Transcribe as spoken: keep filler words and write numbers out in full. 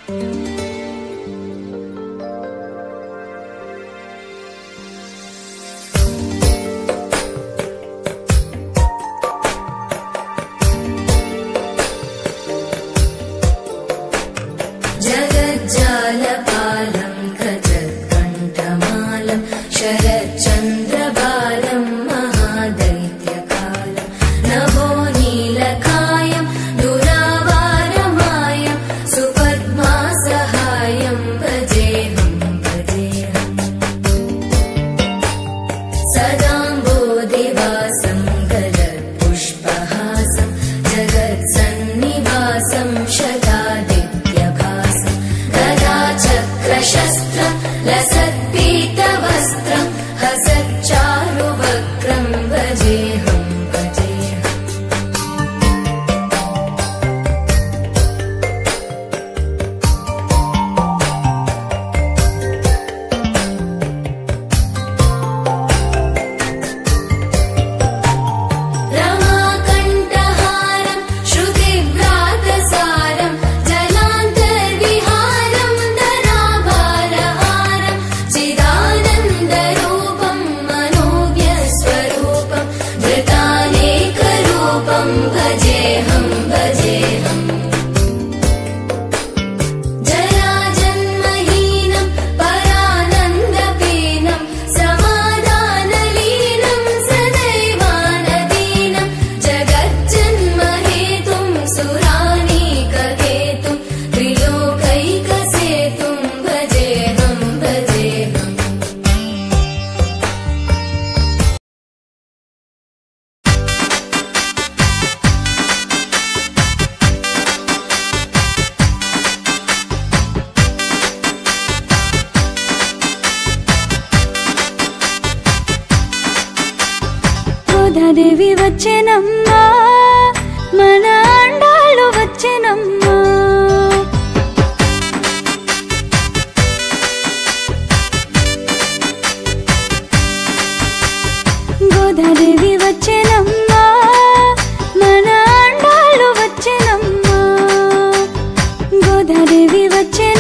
जगज्जालपालं खजत्कण्ठमालं शरच्चन्द्रबालं महादैत्यकालं नभो नीलकायं दुरावारमायं सुपद्मासहायं भजेऽहं भजेऽहम् सदाम्बोधिवासं गलत्पुष्पहासं जगत्सन्निवासं शतादित्यभासं गदाचक्रशस्त्रं लसत्पीतवस्त्रं हसच्चारुवक्त्रं भजेऽहं भजेऽहम् रमाकण्ठहारं श्रुतिव्रातसारं जलान्तर्विहारं धराभारहारं चिदानन्दरूपं मनोज्ञस्वरूपं धृतानेकरूपं भजेऽहं भजेऽहम् जराजन्महीनं परानन्दपीनं समाधानलीनं सदैवानदीनं जगज्जन्महेतुं सुरानीकहेतुं त्रिलोकैकसेतुं भजेऽहं भजेऽहम् గోదాదేవి వచ్చెనమ్మా మన అండాలు వచ్చెనమ్మా గోదాదేవి వచ్చెనమ్మా మన అండాలు వచ్చెనమ్మా గోదాదేవి వచ్చెనమ్మా